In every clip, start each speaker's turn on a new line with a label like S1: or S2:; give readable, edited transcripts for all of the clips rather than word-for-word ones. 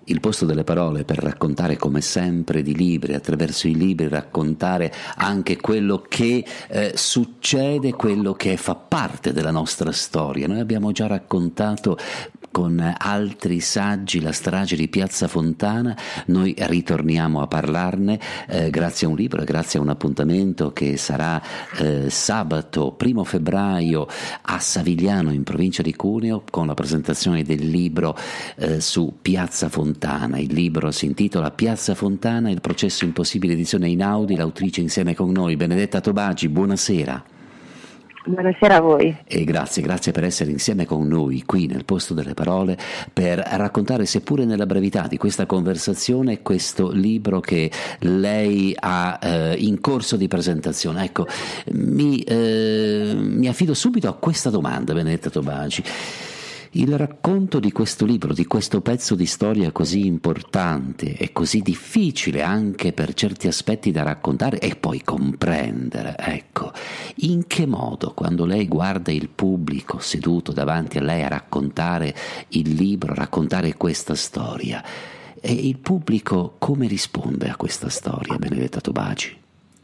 S1: Il posto delle parole per raccontare come sempre di libri, attraverso i libri raccontare anche quello che succede, quello che fa parte della nostra storia. Noi abbiamo già raccontato con altri saggi la strage di Piazza Fontana, noi ritorniamo a parlarne grazie a un libro e grazie a un appuntamento che sarà sabato 1 febbraio a Savigliano in provincia di Cuneo con la presentazione del libro su Piazza Fontana. Il libro si intitola Piazza Fontana, il processo impossibile, edizione Einaudi, l'autrice insieme con noi Benedetta Tobagi. Buonasera.
S2: Buonasera a voi.
S1: E grazie per essere insieme con noi qui nel posto delle parole per raccontare, seppure nella brevità di questa conversazione, questo libro che lei ha in corso di presentazione. Ecco, mi affido subito a questa domanda, Benedetta Tobagi. Il racconto di questo libro, di questo pezzo di storia così importante e così difficile anche per certi aspetti da raccontare e poi comprendere, ecco, in che modo quando lei guarda il pubblico seduto davanti a lei a raccontare il libro, a raccontare questa storia, e il pubblico come risponde a questa storia, Benedetta Tobagi?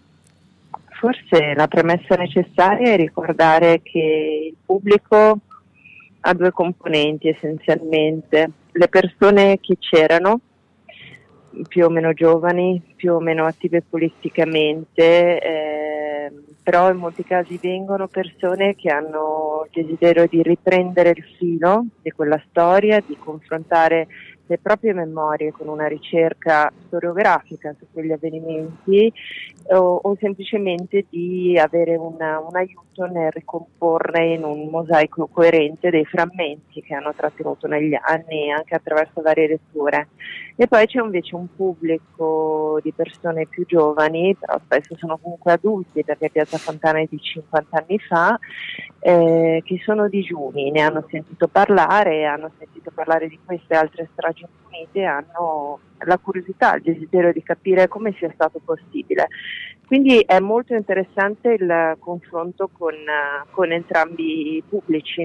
S2: Forse la premessa necessaria è ricordare che il pubblico ha due componenti essenzialmente: le persone che c'erano, più o meno giovani, più o meno attive politicamente, però in molti casi vengono persone che hanno il desiderio di riprendere il filo di quella storia, di confrontare le proprie memorie con una ricerca storiografica su quegli avvenimenti o semplicemente di avere un aiuto nel ricomporre in un mosaico coerente dei frammenti che hanno trattenuto negli anni anche attraverso varie letture. E poi c'è invece un pubblico di persone più giovani, però spesso sono comunque adulti perché Piazza Fontana è di 50 anni fa, che sono digiuni, ne hanno sentito parlare di queste altre stragi impunite, hanno la curiosità, il desiderio di capire come sia stato possibile. Quindi è molto interessante il confronto con entrambi i pubblici.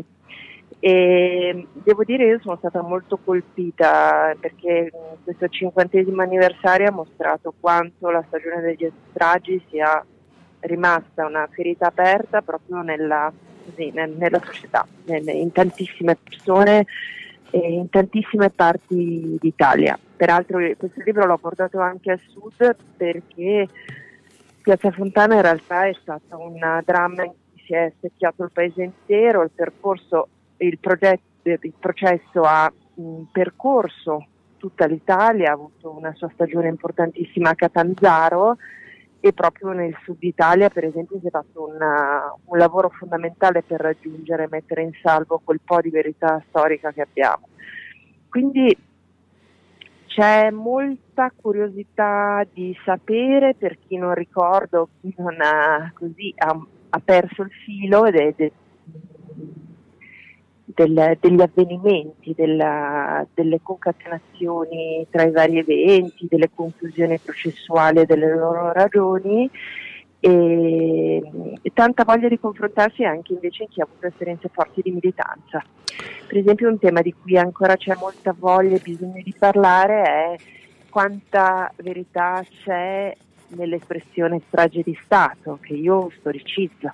S2: E devo dire, io sono stata molto colpita perché questo 50° anniversario ha mostrato quanto la stagione degli stragi sia rimasta una ferita aperta proprio nella società, in tantissime persone e in tantissime parti d'Italia. Peraltro questo libro l'ho portato anche al sud perché Piazza Fontana in realtà è stato un dramma in cui si è specchiato il paese intero. Il processo ha percorso tutta l'Italia, ha avuto una sua stagione importantissima a Catanzaro, e proprio nel sud Italia per esempio si è fatto un lavoro fondamentale per raggiungere e mettere in salvo quel po' di verità storica che abbiamo. Quindi c'è molta curiosità di sapere per chi non ricorda o chi non ha perso il filo degli avvenimenti, delle concatenazioni tra i vari eventi, delle conclusioni processuali e delle loro ragioni, e tanta voglia di confrontarsi anche invece in chi ha avuto esperienze forti di militanza. Per esempio un tema di cui ancora c'è molta voglia e bisogno di parlare è quanta verità c'è nell'espressione strage di Stato, che io storicizzo.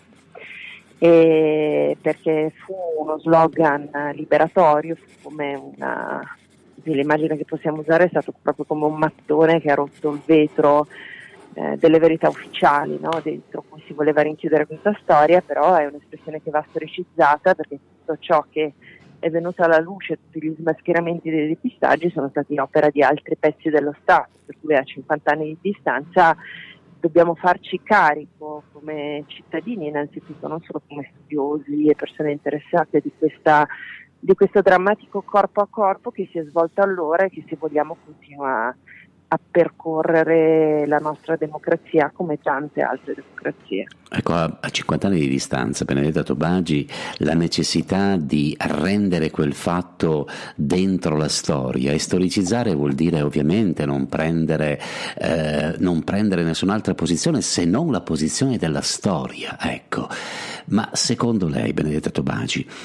S2: Perché fu uno slogan liberatorio, fu come l'immagine che possiamo usare è stato proprio come un mattone che ha rotto il vetro delle verità ufficiali, no? Dentro cui si voleva rinchiudere questa storia, però è un'espressione che va storicizzata perché tutto ciò che è venuto alla luce, tutti gli smascheramenti dei depistaggi sono stati opera di altri pezzi dello Stato, per cui a 50 anni di distanza dobbiamo farci carico come cittadini innanzitutto, non solo come studiosi e persone interessate di questo drammatico corpo a corpo che si è svolto allora e che, se vogliamo, continua a percorrere la nostra democrazia come tante altre democrazie.
S1: Ecco, a 50 anni di distanza, Benedetta Tobagi, la necessità di rendere quel fatto dentro la storia, e storicizzare vuol dire ovviamente non prendere nessun'altra posizione se non la posizione della storia, ecco. Ma secondo lei, Benedetta Tobagi,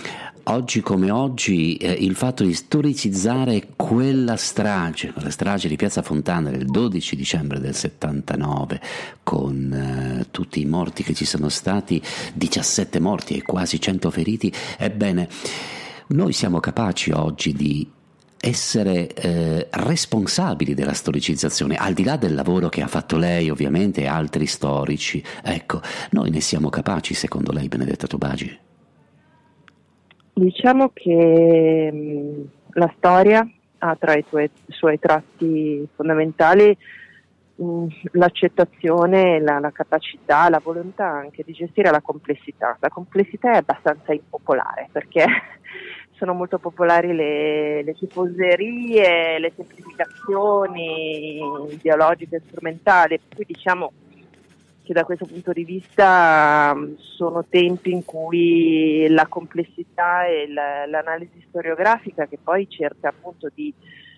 S1: oggi come oggi il fatto di storicizzare quella strage, la strage di Piazza Fontana del 12 dicembre del 79, con tutti i morti che ci sono stati, 17 morti e quasi 100 feriti, ebbene, noi siamo capaci oggi di essere responsabili della storicizzazione, al di là del lavoro che ha fatto lei ovviamente e altri storici. Ecco, noi ne siamo capaci secondo lei, Benedetta Tobagi?
S2: Diciamo che la storia ha tra i suoi tratti fondamentali l'accettazione, la capacità, la volontà anche di gestire la complessità. La complessità è abbastanza impopolare perché sono molto popolari le tifoserie, le semplificazioni ideologiche e strumentali, per cui diciamo che da questo punto di vista sono tempi in cui la complessità e l'analisi storiografica, che poi cerca appunto di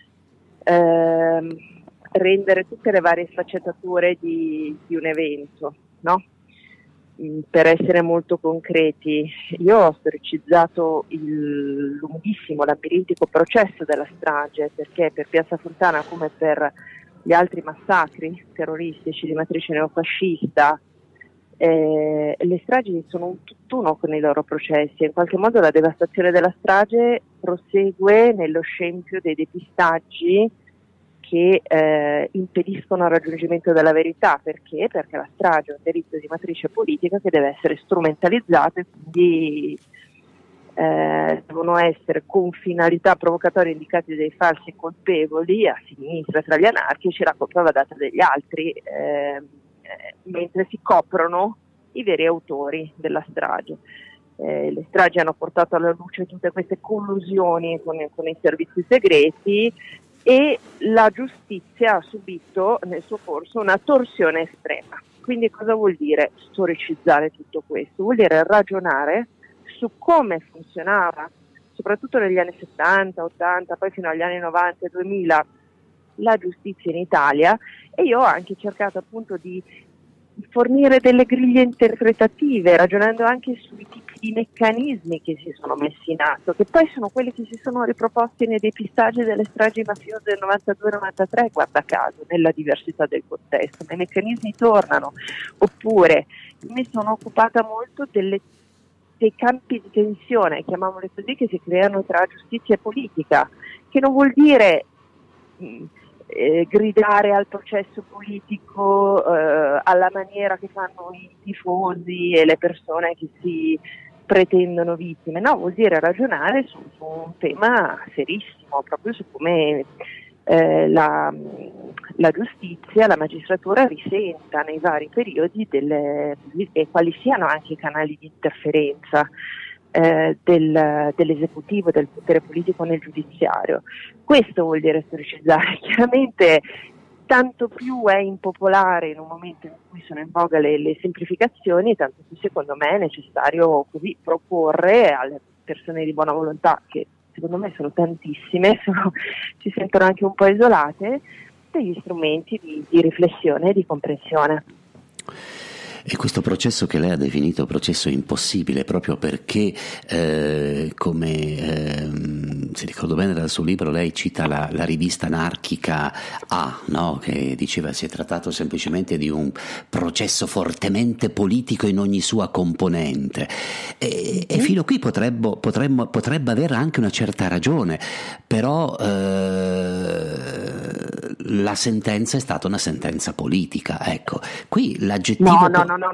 S2: rendere tutte le varie sfaccettature di un evento, no? Per essere molto concreti, io ho storicizzato il lunghissimo, labirintico processo della strage, perché per Piazza Fontana, come per gli altri massacri terroristici di matrice neofascista, le stragi sono un tutt'uno con i loro processi. In qualche modo la devastazione della strage prosegue nello scempio dei depistaggi che impediscono il raggiungimento della verità. Perché? Perché la strage è un delitto di matrice politica che deve essere strumentalizzato e quindi devono essere con finalità provocatoria indicati dei falsi colpevoli a sinistra tra gli anarchici, la colpa va data dagli altri, mentre si coprono i veri autori della strage. Le stragi hanno portato alla luce tutte queste collusioni con i servizi segreti e la giustizia ha subito nel suo corso una torsione estrema. Quindi cosa vuol dire storicizzare tutto questo? Vuol dire ragionare su come funzionava, soprattutto negli anni 70, 80, poi fino agli anni 90 e 2000, la giustizia in Italia, e io ho anche cercato appunto di fornire delle griglie interpretative, ragionando anche sui tipi di meccanismi che si sono messi in atto, che poi sono quelli che si sono riproposti nei depistaggi delle stragi mafiose del 92-93, guarda caso, nella diversità del contesto, ma i meccanismi tornano. Oppure mi sono occupata molto dei campi di tensione, chiamiamoli così, che si creano tra giustizia e politica, che non vuol dire gridare al processo politico alla maniera che fanno i tifosi e le persone che si pretendono vittime, no, vuol dire ragionare su un tema serissimo, proprio su come la giustizia, la magistratura risenta nei vari periodi e quali siano anche i canali di interferenza dell'esecutivo, del potere politico nel giudiziario. Questo vuol dire storicizzare. Chiaramente tanto più è impopolare in un momento in cui sono in voga le semplificazioni, tanto più secondo me è necessario così proporre alle persone di buona volontà, che secondo me sono tantissime, si sentono anche un po' isolate, degli strumenti di riflessione e di comprensione.
S1: E questo processo che lei ha definito processo impossibile proprio perché, se ricordo bene dal suo libro, lei cita la rivista anarchica A, no? Che diceva si è trattato semplicemente di un processo fortemente politico in ogni sua componente. E fino a qui potrebbe avere anche una certa ragione, però la sentenza è stata una sentenza politica. Ecco, qui l'aggettivo...
S2: No,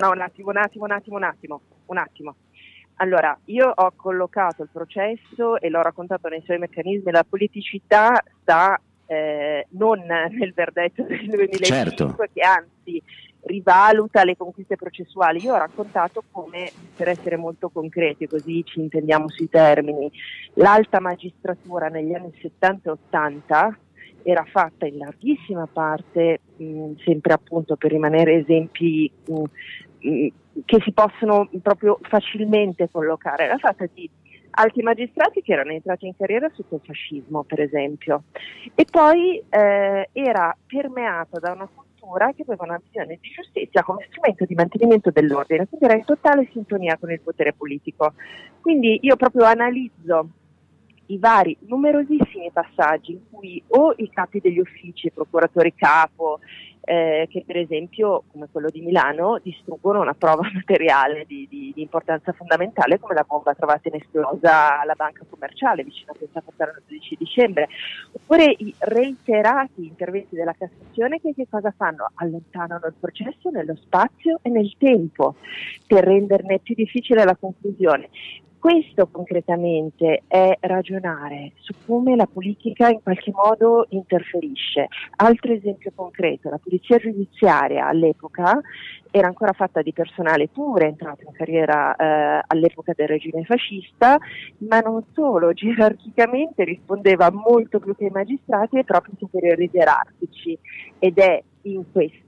S2: un attimo. Allora, io ho collocato il processo e l'ho raccontato nei suoi meccanismi. La politicità sta non nel verdetto del 2005, certo, che anzi rivaluta le conquiste processuali. Io ho raccontato come, per essere molto concreti, così ci intendiamo sui termini, l'alta magistratura negli anni 70 e 80 era fatta in larghissima parte, sempre appunto per rimanere esempi che si possono proprio facilmente collocare, era fatta di alti magistrati che erano entrati in carriera sotto il fascismo, per esempio, e poi era permeata da una cultura magistratura che avevano bisogno di giustizia come strumento di mantenimento dell'ordine, quindi era in totale sintonia con il potere politico. Quindi io proprio analizzo i vari numerosissimi passaggi in cui o i capi degli uffici, procuratori capo, che per esempio, come quello di Milano, distruggono una prova materiale di importanza fondamentale come la bomba trovata inesplosa alla banca commerciale vicino a Piazza Fontana il 12 dicembre, oppure i reiterati interventi della Cassazione che cosa fanno? Allontanano il processo nello spazio e nel tempo per renderne più difficile la conclusione. Questo concretamente è ragionare su come la politica in qualche modo interferisce. Altro esempio concreto, la polizia giudiziaria all'epoca era ancora fatta di personale pure entrato in carriera all'epoca del regime fascista, ma non solo, gerarchicamente rispondeva molto più che ai magistrati ai propri superiori gerarchici, ed è in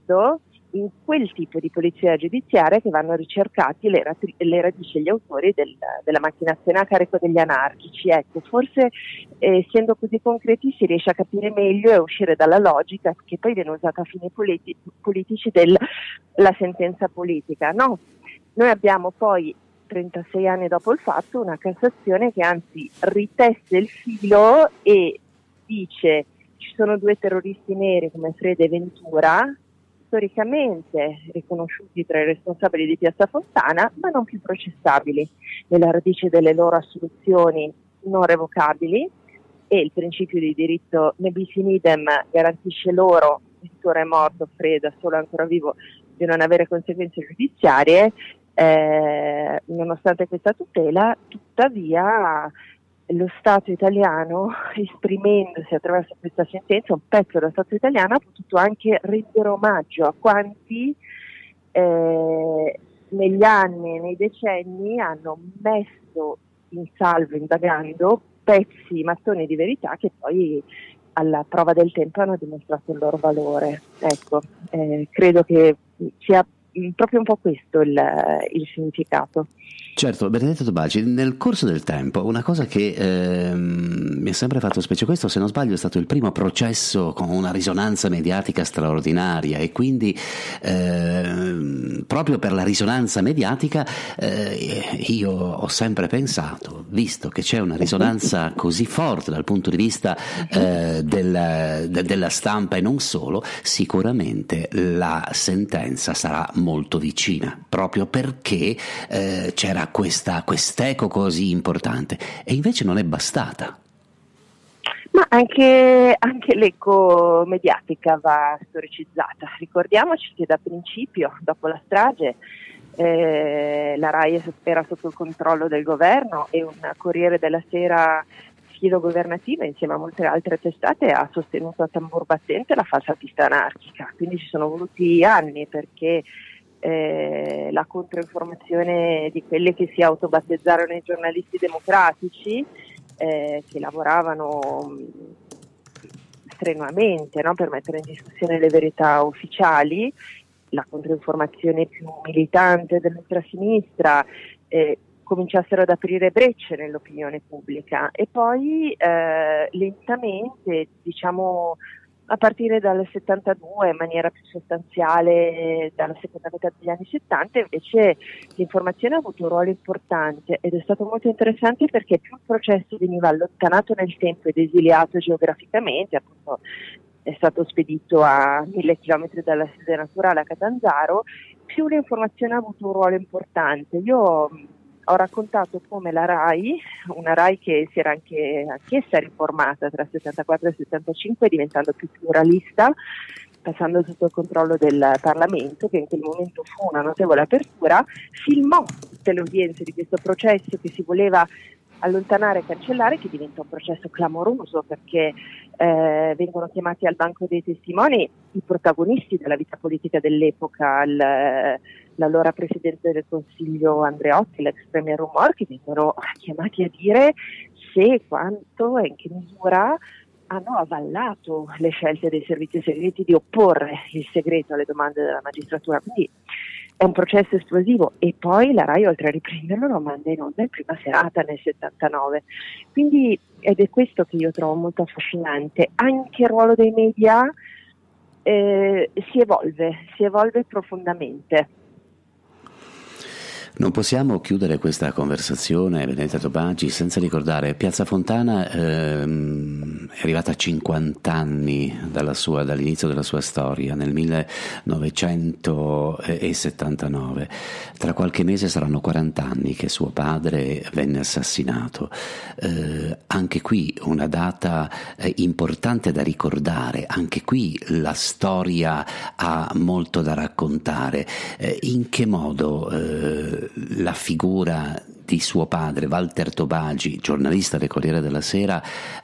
S2: quel tipo di polizia giudiziaria che vanno ricercati le radici e gli autori della macchinazione a carico degli anarchici. Ecco, forse essendo così concreti si riesce a capire meglio e uscire dalla logica che poi viene usata a fini politici della sentenza politica. No, noi abbiamo poi 36 anni dopo il fatto una Cassazione che anzi ritesse il filo e dice: ci sono due terroristi neri come Frede e Ventura, storicamente riconosciuti tra i responsabili di Piazza Fontana, ma non più processabili, nella radice delle loro assoluzioni non revocabili, e il principio di diritto ne bis in idem garantisce loro, Ventura è morto, Freda solo ancora vivo, di non avere conseguenze giudiziarie. Nonostante questa tutela, tuttavia lo Stato italiano, esprimendosi attraverso questa sentenza, un pezzo dello Stato italiano ha potuto anche rendere omaggio a quanti negli anni e nei decenni hanno messo in salvo, indagando, mattoni di verità che poi alla prova del tempo hanno dimostrato il loro valore. Ecco, credo che sia proprio un po' questo il significato.
S1: Certo, Benedetto Tobaci, nel corso del tempo una cosa che mi ha sempre fatto specie, questo se non sbaglio è stato il primo processo con una risonanza mediatica straordinaria, e quindi proprio per la risonanza mediatica io ho sempre pensato, visto che c'è una risonanza così forte dal punto di vista della stampa e non solo, sicuramente la sentenza sarà molto vicina, proprio perché c'era quest'eco così importante, e invece non è bastata.
S2: Ma anche l'eco mediatica va storicizzata. Ricordiamoci che da principio, dopo la strage, la RAI era sotto il controllo del governo e un Corriere della Sera filogovernativa, insieme a molte altre testate, ha sostenuto a tambur battente la falsa pista anarchica. Quindi ci sono voluti anni perché la controinformazione di quelle che si autobattezzarono i giornalisti democratici, che lavoravano strenuamente, no, per mettere in discussione le verità ufficiali, la controinformazione più militante dell'ultrasinistra, cominciassero ad aprire brecce nell'opinione pubblica, e poi lentamente, diciamo a partire dal 72, in maniera più sostanziale dalla seconda metà degli anni 70, invece l'informazione ha avuto un ruolo importante, ed è stato molto interessante perché più il processo veniva allontanato nel tempo ed esiliato geograficamente, appunto è stato spedito a 1000 chilometri dalla sede naturale a Catanzaro, più l'informazione ha avuto un ruolo importante. Io ho raccontato come la RAI, una RAI che si era anch'essa riformata tra il 74 e il 75, diventando più pluralista, passando sotto il controllo del Parlamento, che in quel momento fu una notevole apertura, filmò tutte le udienze di questo processo che si voleva allontanare e cancellare, che diventa un processo clamoroso perché vengono chiamati al banco dei testimoni i protagonisti della vita politica dell'epoca, l'allora Presidente del Consiglio Andreotti, l'ex Premier Rumor, che vengono chiamati a dire se, quanto e in che misura hanno avallato le scelte dei servizi segreti di opporre il segreto alle domande della magistratura. Quindi è un processo esplosivo, e poi la RAI, oltre a riprenderlo, lo manda in onda in prima serata nel 79. Quindi, ed è questo che io trovo molto affascinante, anche il ruolo dei media si evolve profondamente.
S1: Non possiamo chiudere questa conversazione, Benedetta Tobagi, senza ricordare Piazza Fontana. È arrivata a 50 anni dall'inizio della sua storia, nel 1979. Tra qualche mese saranno 40 anni che suo padre venne assassinato. Anche qui una data importante da ricordare, anche qui la storia ha molto da raccontare. In che modo la figura di suo padre, Walter Tobagi, giornalista del Corriere della Sera,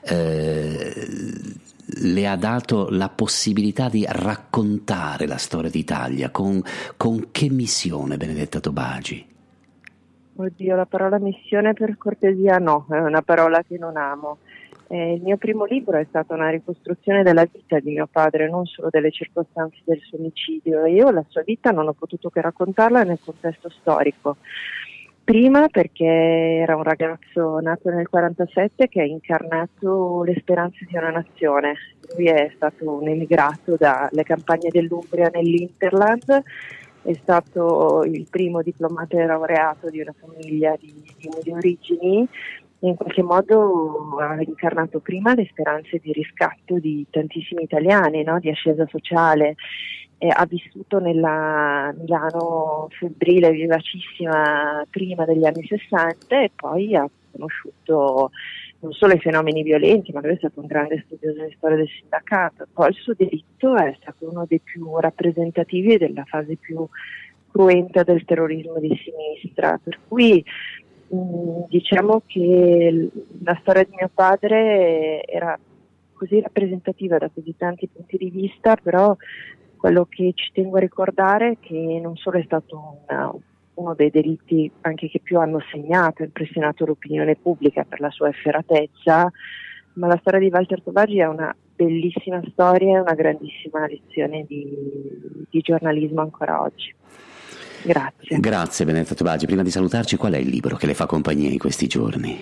S1: le ha dato la possibilità di raccontare la storia d'Italia? Con che missione, Benedetta Tobagi?
S2: Oddio, la parola missione per cortesia no, è una parola che non amo. Il mio primo libro è stata una ricostruzione della vita di mio padre, non solo delle circostanze del suo omicidio. Io la sua vita non ho potuto che raccontarla nel contesto storico. Prima perché era un ragazzo nato nel 1947 che ha incarnato le speranze di una nazione. Lui è stato un emigrato dalle campagne dell'Umbria nell'Interland, è stato il primo diplomata e laureato di una famiglia di origini. In qualche modo ha incarnato prima le speranze di riscatto di tantissimi italiani, no? Di ascesa sociale. Ha vissuto nella Milano febbrile, vivacissima prima degli anni 60 e poi ha conosciuto non solo i fenomeni violenti, ma lui è stato un grande studioso di storia del sindacato. Poi il suo delitto è stato uno dei più rappresentativi della fase più cruenta del terrorismo di sinistra, per cui diciamo che la storia di mio padre era così rappresentativa da così tanti punti di vista, però quello che ci tengo a ricordare è che non solo è stato uno dei delitti anche che più hanno segnato e impressionato l'opinione pubblica per la sua efferatezza, ma la storia di Walter Tobagi è una bellissima storia e una grandissima lezione di giornalismo ancora oggi. Grazie.
S1: Grazie Benedetta Tobagi. Prima di salutarci, qual è il libro che le fa compagnia in questi giorni?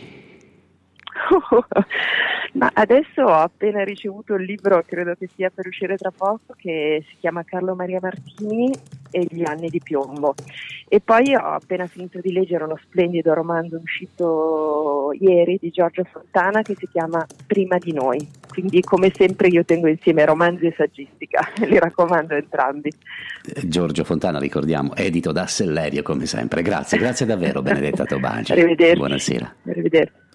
S2: Ma adesso ho appena ricevuto il libro, credo che sia per uscire tra poco, che si chiama Carlo Maria Martini e gli anni di piombo. E poi ho appena finito di leggere uno splendido romanzo uscito ieri di Giorgio Fontana che si chiama Prima di noi. Quindi come sempre io tengo insieme romanzi e saggistica, li raccomando entrambi.
S1: Giorgio Fontana, ricordiamo, edito da Sellerio come sempre. Grazie davvero Benedetta Tobagi.
S2: Arrivederci.
S1: Buonasera.
S2: Arrivederci.